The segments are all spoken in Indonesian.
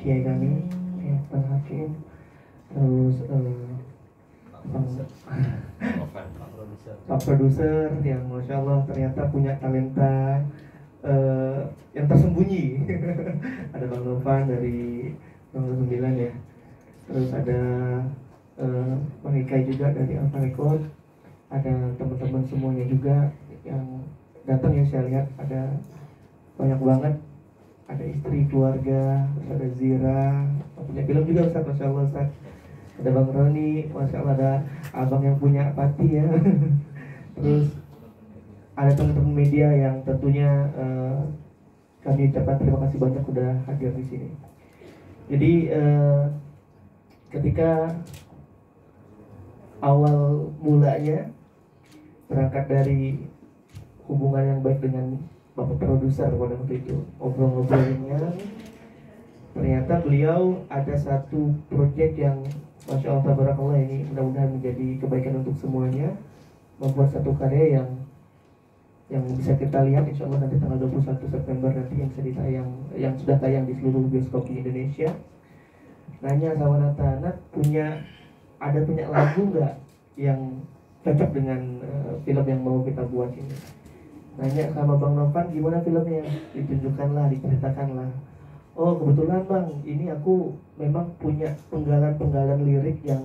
kiai kami, ya, Bang Hakim, terus Pak produser yang masya Allah ternyata punya talenta yang tersembunyi. Ada Bang Novan dari nomor 9 ya, terus ada Bang Ikai juga dari Alfa Record, ada teman-teman semuanya juga yang datang, yang saya lihat ada banyak banget, ada istri, keluarga, terus ada Zira, punya film juga Ustaz, masya Allah Ustaz. Ada Bang Roni, masya Allah, ada abang yang punya Pati ya. Terus ada teman-teman media yang tentunya kami ucapkan terima kasih banyak sudah hadir di sini. Jadi ketika awal mulanya berangkat dari hubungan yang baik dengan bapak produser pada waktu itu, ngobrol-ngobrolnya, ternyata beliau ada satu proyek yang masya Allah tabarakallah, ini mudah-mudahan menjadi kebaikan untuk semuanya, membuat satu karya yang bisa kita lihat insya Allah nanti tanggal 21 September nanti, yang sudah tayang di seluruh bioskop di Indonesia. Nanya sama Nata, punya lagu nggak yang cocok dengan film yang mau kita buat ini? Nanya sama Bang Novan, gimana filmnya? Ditunjukkanlah, diceritakanlah. Oh kebetulan Bang, ini aku memang punya penggalan lirik yang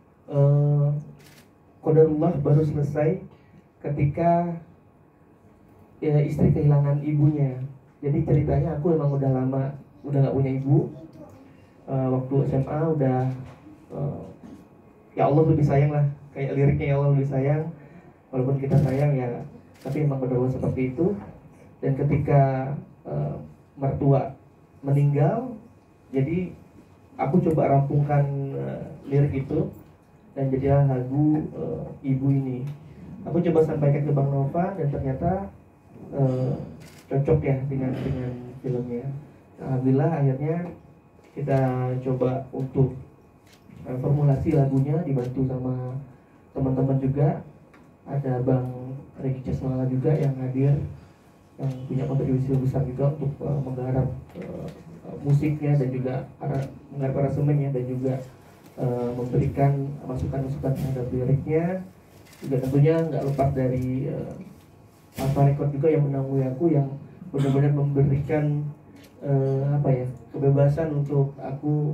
qadarullah baru selesai ketika ya, istri kehilangan ibunya. Jadi ceritanya aku emang udah lama udah nggak punya ibu. Waktu SMA udah ya Allah lebih sayang lah, kayak liriknya, ya Allah lebih sayang, walaupun kita sayang ya, tapi emang benar seperti itu. Dan ketika mertua meninggal, jadi aku coba rampungkan lirik itu dan jadilah lagu Ibu ini. Aku coba sampaikan ke Bang Nova dan ternyata cocok ya dengan filmnya. Alhamdulillah akhirnya kita coba untuk formulasi lagunya, dibantu sama teman-teman juga. Ada Bang Regi Casmala juga yang hadir, yang punya kontribusi besar juga untuk menggarap musiknya dan juga menggarap aransemennya dan juga memberikan masukan-masukan terhadap liriknya. Juga tentunya nggak lepas dari Alfa Record juga yang menaungi aku, yang benar-benar memberikan kebebasan untuk aku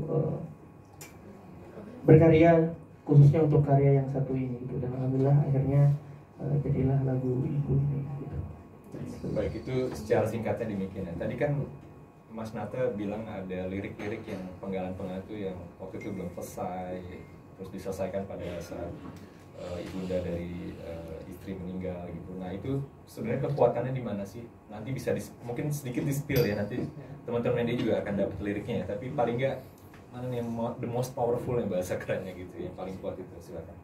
berkarya, khususnya untuk karya yang satu ini gitu. Dan alhamdulillah akhirnya jadilah lagu Ibu ini gitu. Baik, itu secara singkatnya demikian ya. Tadi kan Mas Nata bilang ada lirik-lirik yang penggalan-penggalan itu yang waktu itu belum selesai, terus diselesaikan pada saat ibunda dari istri meninggal gitu. Nah itu sebenarnya kekuatannya di mana sih? Nanti bisa mungkin sedikit di-spill ya, nanti teman-teman dia juga akan dapat liriknya ya. Tapi paling nggak mana yang the most powerful yang bahasa kerennya gitu, yang paling kuat itu, silakan.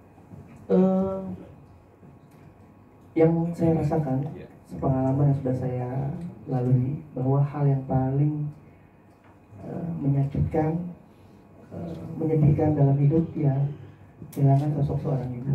Yang saya rasakan, pengalaman yang sudah saya lalui, bahwa hal yang paling menyakitkan, menyedihkan dalam hidup ya kehilangan sosok seorang ibu.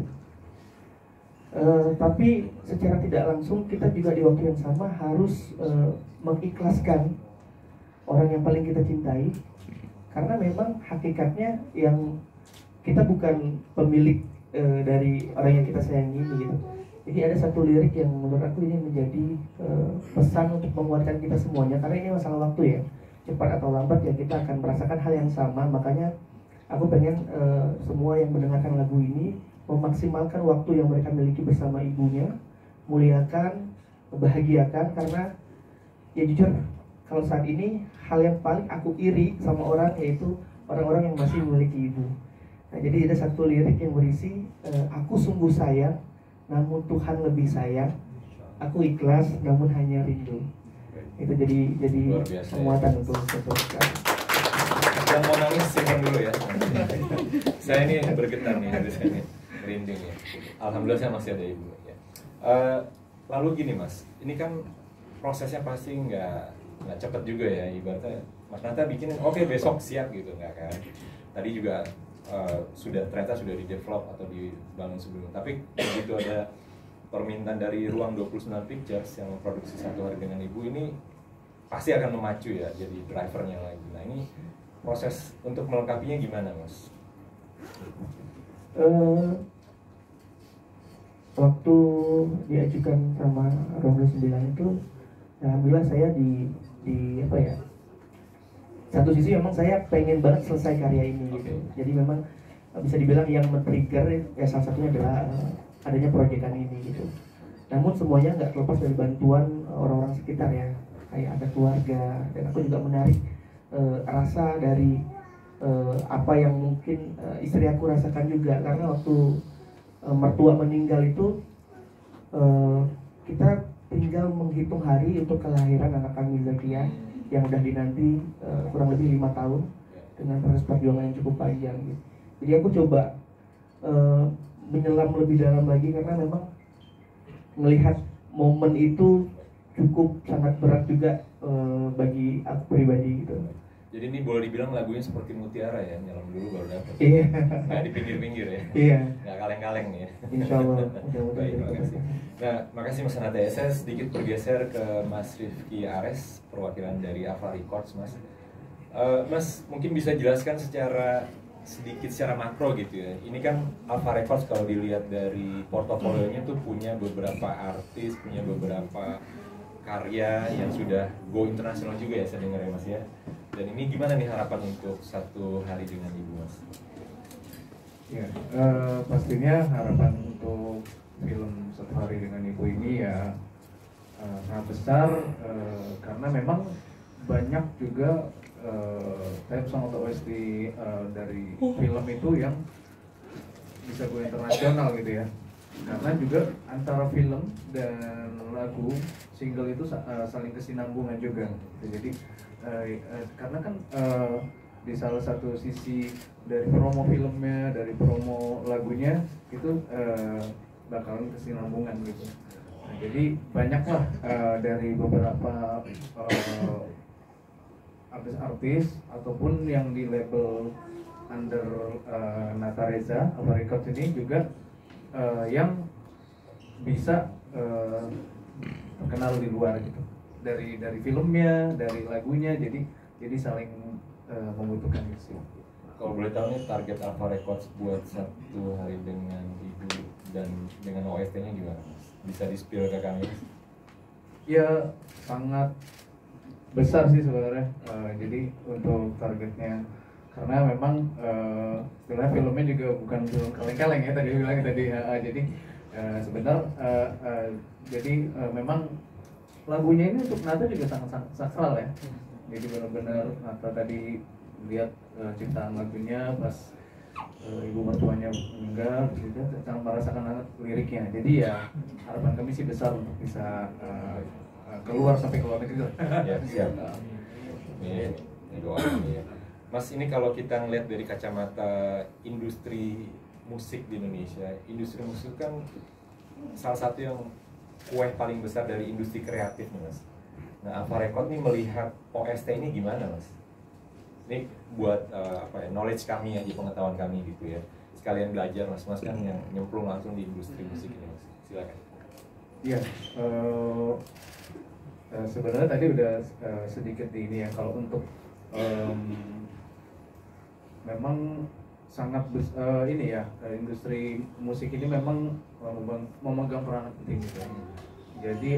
Tapi secara tidak langsung kita juga di waktu yang sama harus mengikhlaskan orang yang paling kita cintai, karena memang hakikatnya yang kita bukan pemilik dari orang yang kita sayangi gitu. Jadi ada satu lirik yang menurut aku ini menjadi pesan untuk menguatkan kita semuanya, karena ini masalah waktu ya, cepat atau lambat ya kita akan merasakan hal yang sama. Makanya aku pengen semua yang mendengarkan lagu ini memaksimalkan waktu yang mereka miliki bersama ibunya, muliakan, bahagiakan, karena ya jujur kalau saat ini hal yang paling aku iri sama orang yaitu orang-orang yang masih memiliki ibu. Nah, jadi ada satu lirik yang berisi aku sungguh sayang namun Tuhan lebih sayang, aku ikhlas namun hanya rindu. Itu jadi penguatan untuk sesuatu. Yang mau nangis simpan dulu ya. Saya ini bergetar nih dari sini, merinding ya. Alhamdulillah saya masih ada ibu ya. Lalu gini Mas, ini kan prosesnya pasti nggak cepet juga ya. Ibaratnya Mas Nata bikin oke, besok siap gitu nggak kan? Tadi juga ternyata sudah di-develop atau dibangun sebelum. Tapi begitu ada permintaan dari Ruang 29 Pictures yang memproduksi Satu Hari Dengan Ibu, ini pasti akan memacu ya, jadi drivernya lagi. Nah ini proses untuk melengkapinya gimana, Mas? Waktu diajukan sama Romeo 9 itu, alhamdulillah saya di apa ya? Satu sisi memang saya pengen banget selesai karya ini gitu. Jadi memang bisa dibilang yang men-trigger ya salah satunya adalah adanya proyekan ini gitu. Namun semuanya nggak terlepas dari bantuan orang-orang sekitar ya, kayak ada keluarga, dan aku juga menarik rasa dari apa yang mungkin istri aku rasakan juga, karena waktu mertua meninggal itu kita tinggal menghitung hari untuk kelahiran anak kami Zakia yang udah dinanti kurang lebih 5 tahun dengan proses perjuangan yang cukup panjang gitu. Jadi aku coba menyelam lebih dalam lagi karena memang melihat momen itu cukup sangat berat juga bagi aku pribadi gitu. Jadi ini boleh dibilang lagunya seperti mutiara ya, nyelam dulu baru dapet. Iya. Nggak di pinggir-pinggir ya. Iya. Nggak kaleng-kaleng ya. Insya Allah. Baik, makasih. Nah, makasih Mas Nata. Saya sedikit bergeser ke Mas Rifki Ares, perwakilan dari Alpha Records, Mas. Mas, mungkin bisa jelaskan sedikit secara makro gitu ya. Ini kan Alpha Records kalau dilihat dari portofolionya tuh punya beberapa artis, punya beberapa karya yang sudah go internasional juga ya, saya dengar ya Mas ya. Dan ini gimana nih harapan untuk Satu Hari Dengan Ibu, Mas? Ya, pastinya harapan untuk film Satu Hari Dengan Ibu ini ya sangat besar, karena memang banyak juga theme song atau OST dari film itu yang bisa go internasional gitu ya. Karena juga antara film dan lagu single itu saling kesinambungan juga. Jadi karena kan di salah satu sisi dari promo filmnya, dari promo lagunya itu bakalan kesinambungan gitu. Nah, jadi banyaklah dari beberapa artis-artis ataupun yang di label under Nata Reza, Alpha Records ini juga yang bisa terkenal di luar gitu, dari filmnya, dari lagunya, jadi saling membutuhkan itu sih. Kalau boleh tahu nih target Alpha Records buat Satu Hari Dengan Ibu dan dengan OST-nya gimana, Mas? Bisa di-spill ke kami? Ya sangat besar sih sebenarnya. Jadi untuk targetnya, karena memang sebenarnya filmnya juga bukan film kaleng-kaleng ya tadi bilang tadi. Jadi jadi memang lagunya ini untuk Nata juga sangat sakral ya. Jadi benar-benar Nata tadi lihat ciptaan lagunya pas ibu mertuanya meninggal, gitu, sangat merasakan banget liriknya. Jadi ya harapan kami sih besar untuk bisa keluar sampai ke luar negeri. Ya, siap. Ini doa ya. Mas, ini kalau kita ngeliat dari kacamata industri musik di Indonesia, industri musik kan salah satu yang kue paling besar dari industri kreatif nih, Mas. Nah, Alpha Record nih melihat OST ini gimana, Mas? Ini buat knowledge kami aja, pengetahuan kami gitu ya. Sekalian belajar, Mas kan yang nyemplung langsung di industri musik ini, Mas. Silakan. Iya, sebenarnya tadi udah sedikit di ini ya. Kalau untuk memang sangat ini ya, industri musik ini memang memegang peranan penting gitu. Jadi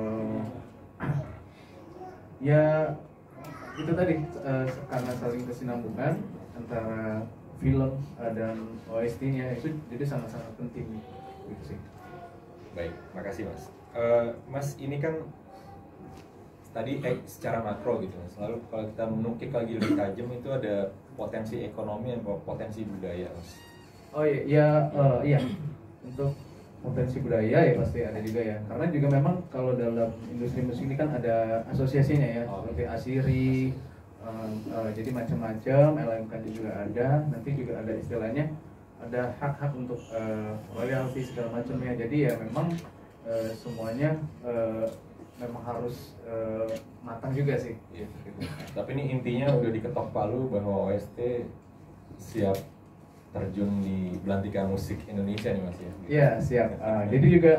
ya itu tadi karena saling kesinambungan antara film dan OST-nya itu jadi sangat-sangat penting gitu sih. Baik, makasih Mas. Mas, ini kan tadi secara makro gitu Mas. Lalu kalau kita menukik lagi lebih tajam itu ada potensi ekonomi dan potensi budaya, Mas. Oh iya, iya. Untuk potensi budaya ya pasti ada juga ya. Karena juga memang kalau dalam industri musik ini kan ada asosiasinya ya, seperti ASIRI, jadi macam-macam, LMK juga ada. Nanti juga ada istilahnya, ada hak-hak untuk royalti segala macamnya. Jadi ya memang semuanya memang harus matang juga sih. Gitu. Tapi ini intinya udah diketok palu bahwa OST siap terjun di belantika musik Indonesia nih Mas ya? Iya siap. Jadi juga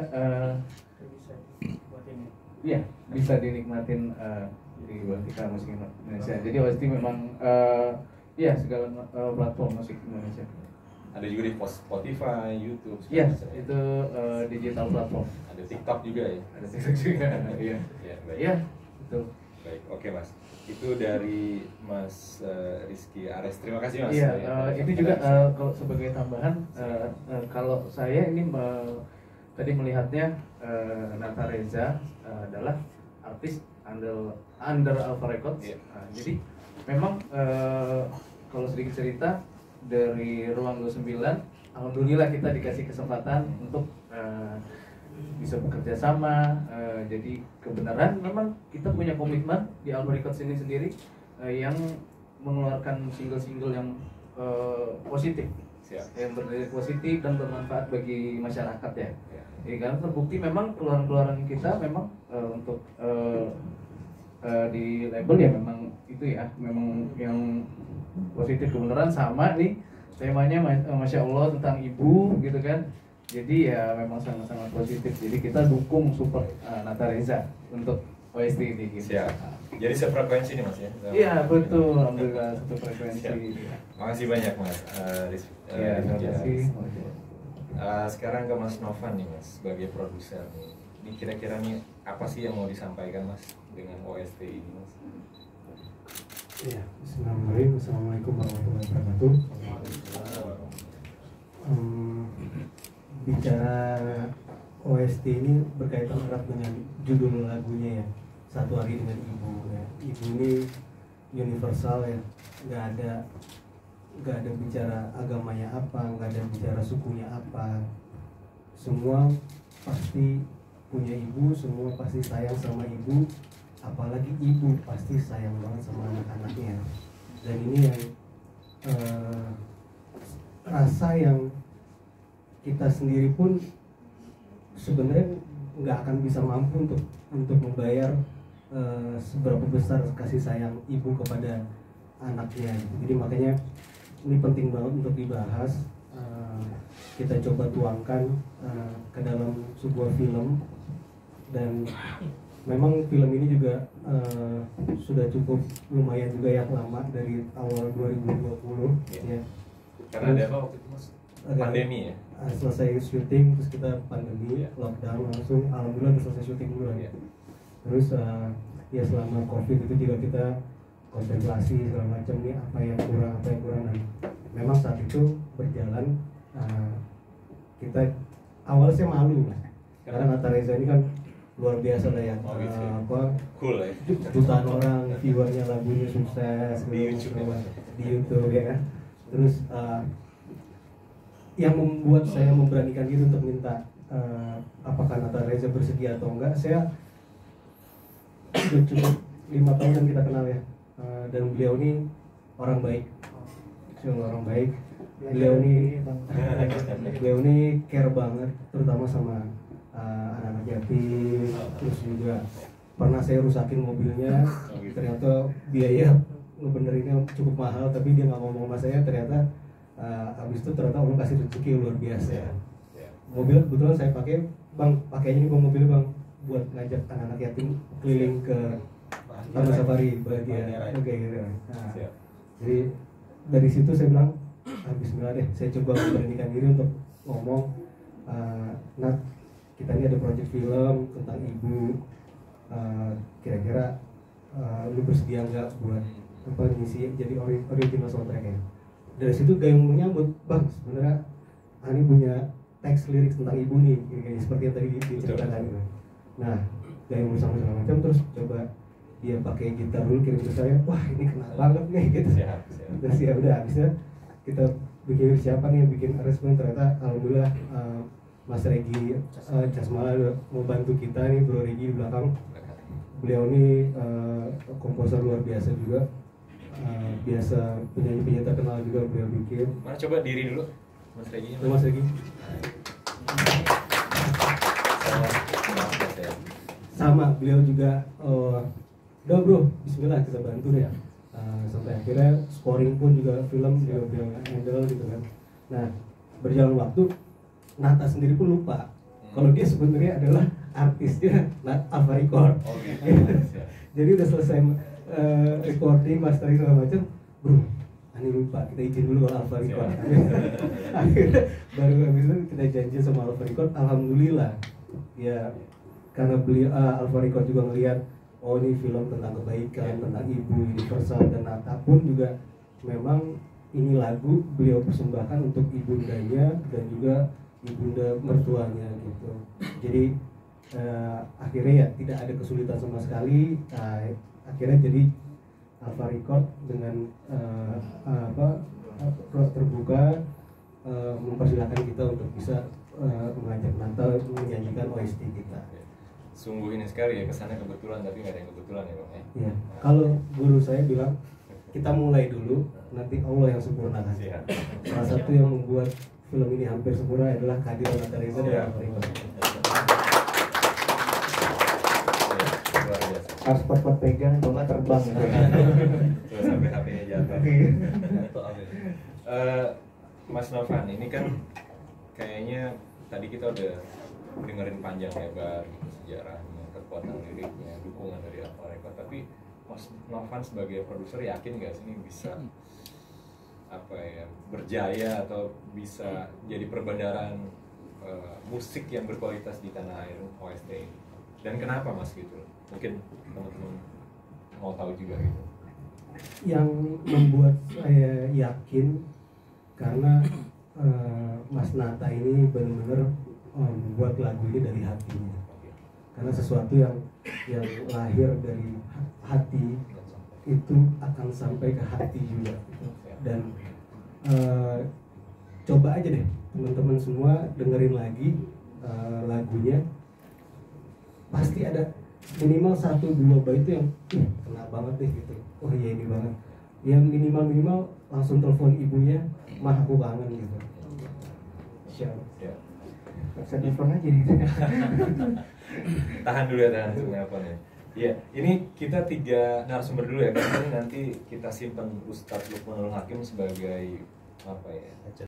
iya bisa dinikmatin di belantika musik Indonesia. Jadi OST memang Iya, segala platform musik Indonesia. Ada juga di Spotify, YouTube. Iya, segala macam. itu digital platform. Ada TikTok juga ya. Ada TikTok juga. Iya. Ya, baik. Iya, betul. Baik, oke Mas. Itu dari Mas Rizky Ares. Terima kasih Mas. Iya, Ya, itu juga kalau sebagai tambahan, kalau saya ini tadi melihatnya Nata Reza adalah artis under Alpha Records. Iya. Jadi memang kalau sedikit cerita dari Ruang 29, alhamdulillah kita dikasih kesempatan untuk bisa bekerja sama. Jadi kebenaran memang kita punya komitmen di Alpha Records ini sendiri yang mengeluarkan single-single yang positif. Siap. Yang bernilai positif dan bermanfaat bagi masyarakat ya. Ya. Karena terbukti memang keluaran-keluaran kita memang untuk di label ya memang itu ya, memang yang positif kebenaran sama nih temanya Masya Allah tentang ibu gitu kan. Jadi ya memang sangat-sangat positif. Jadi kita dukung support Nata Reza untuk OST ini gitu. Siap. Jadi sefrekuensi nih Mas ya? Iya betul, alhamdulillah satu frekuensi. Makasih banyak Mas. Iya, terima kasih. Sekarang ke Mas Novan nih Mas, sebagai produser nih. Ini kira-kira nih apa sih yang mau disampaikan Mas dengan OST ini Mas? Iya, Bismillahirrahmanirrahim. Assalamualaikum warahmatullahi wabarakatuh. Bicara OST ini berkaitan erat dengan judul lagunya ya, Satu Hari Dengan Ibu ya. Ibu ini universal ya, nggak ada bicara agamanya apa, nggak ada bicara sukunya apa. Semua pasti punya ibu, semua pasti sayang sama ibu, apalagi ibu pasti sayang banget sama anak-anaknya. Dan ini yang rasa yang kita sendiri pun sebenarnya nggak akan bisa mampu untuk membayar seberapa besar kasih sayang ibu kepada anaknya. Jadi makanya ini penting banget untuk dibahas. Kita coba tuangkan ke dalam sebuah film, dan memang film ini juga sudah cukup lumayan juga ya, lama dari awal 2020 ya. Karena ada apa waktu itu Mas? Pandemi ya? Selesai syuting terus kita pandemi, lockdown langsung, alhamdulillah udah selesai syuting dulu ya. Terus ya selama COVID itu juga kita kontemplasi segala macam nih, apa yang kurang. Dan memang saat itu berjalan kita awalnya saya malu Mas, karena Nata Reza ini kan luar biasa lah ya, Cool ya? jutaan orang viewernya, lagunya sukses Di YouTube ya, Mas? di YouTube ya kan. Terus yang membuat saya memberanikan diri untuk minta apakah Nata Reza bersedia atau enggak, saya sudah cukup 5 tahun dan kita kenal ya, dan beliau ini orang baik, beliau ini care banget, terutama sama anak-anak yatim. Terus juga pernah saya rusakin mobilnya, ternyata biaya ngebenerinnya cukup mahal, tapi dia nggak ngomong sama saya. Ternyata habis itu ternyata Allah kasih rezeki luar biasa. Mobil kebetulan saya pakai, bang, pakainya ini mobil bang, buat ngajak anak-anak yatim keliling ke Taman Safari bahagia, kayak gitu. Nah, jadi dari situ saya bilang, bismillah deh, saya coba memberanikan diri untuk ngomong, Nat, kita ini ada proyek film tentang ibu, kira-kira lu bersedia nggak buat ngisi jadi original soundtracknya. Dari situ Gayung menyambut, bang, sebenarnya Ani punya teks lirik tentang ibu nih, kayak seperti yang tadi diceritakan gitu. Nah, Gayung bersama segala macam, terus coba dia pakai gitar dulu, kirim ke saya, wah ini kena banget nih gitu. Terus ya udah, habisnya kita bikin siapa nih yang bikin arrangement, ternyata alhamdulillah Mas Regi Jasmala mau bantu kita nih, Bro Regi di belakang. Beliau ini komposer luar biasa juga, biasa penyanyi terkenal juga beliau bikin. Mana coba diri dulu Mas Regi. Mas Regi. Sama beliau juga, udah bro, bismillah kita bantu deh. Sampai akhirnya scoring pun juga film juga beliau handle gitu kan. Nah, berjalan waktu, Nata sendiri pun lupa kalau dia sebenarnya adalah artisnya Alpha Record. Gitu. Jadi udah selesai recording, mastering segala macam, bro, Ani lupa, kita izin dulu kalau Alfa Record. Akhirnya baru habis itu kita janji sama Alfa Record. Alhamdulillah ya, karena beli Alfa Record juga ngelihat oh ini film tentang kebaikan, tentang ibu universal, dan apapun juga memang ini lagu beliau persembahkan untuk ibundanya dan juga ibunda mertuanya gitu. Jadi akhirnya ya tidak ada kesulitan sama sekali. Akhirnya jadi Alfa Record dengan terbuka mempersilahkan kita untuk bisa mengajak Natal menyanyikan OST kita. Sungguh ini sekali ya, kesannya kebetulan tapi nggak ada yang kebetulan ya Bang ya. Ya, kalau guru saya bilang kita mulai dulu, nanti Allah yang sempurnakan. Salah satu yang membuat film ini hampir sempurna adalah kehadiran Nata Reza dan Alfa Record. Luar biasa. Harus cepat pegang, kalau nggak terbang. Tuh, sampai HP-nya jatuh. Mas Novan, ini kan kayaknya tadi kita udah dengerin panjang lebar gitu, sejarahnya, kekuatan liriknya, dukungan dari Alfa Record. Tapi Mas Novan sebagai produser yakin nggak sih ini bisa berjaya atau bisa jadi perbendaharaan musik yang berkualitas di tanah air OST ini? Dan kenapa Mas gitu? Mungkin teman-teman mau tahu juga gitu. Yang membuat saya yakin karena Mas Nata ini benar-benar membuat lagu ini dari hatinya. Karena sesuatu yang lahir dari hati itu akan sampai ke hati juga. Dan coba aja deh teman-teman semua dengerin lagi lagunya, pasti ada minimal 1-2 bait itu yang kena banget deh gitu. Oh iya ini banget. Yang minimal langsung telepon ibunya, mah aku kangen gitu. Siap. Ya. Bisa telepon aja nih. Tahan dulu ya, tahan teleponnya. Iya, ini kita 3 narasumber dulu ya, karena ini nanti kita simpan Ustadz Lukmanul Hakim sebagai apa ya?